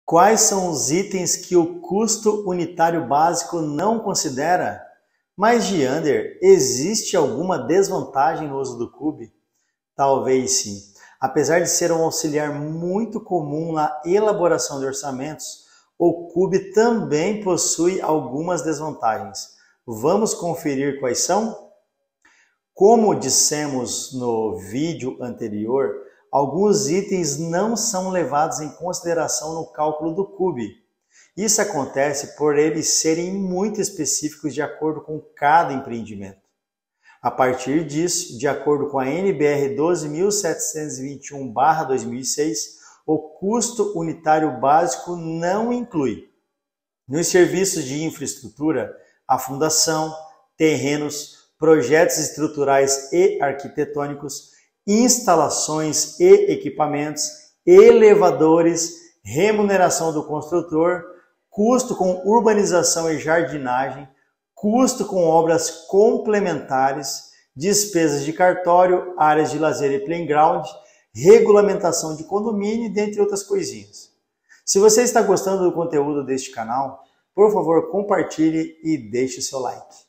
Quais são os itens que o custo unitário básico não considera? Mas, Giander, existe alguma desvantagem no uso do CUB? Talvez sim. Apesar de ser um auxiliar muito comum na elaboração de orçamentos, o CUB também possui algumas desvantagens. Vamos conferir quais são? Como dissemos no vídeo anterior, alguns itens não são levados em consideração no cálculo do CUB. Isso acontece por eles serem muito específicos de acordo com cada empreendimento. A partir disso, de acordo com a NBR 12.721/2006, o custo unitário básico não inclui nos serviços de infraestrutura a fundação, terrenos, projetos estruturais e arquitetônicos, instalações e equipamentos, elevadores, remuneração do construtor, custo com urbanização e jardinagem, custo com obras complementares, despesas de cartório, áreas de lazer e playground, regulamentação de condomínio, dentre outras coisinhas. Se você está gostando do conteúdo deste canal, por favor, compartilhe e deixe o seu like.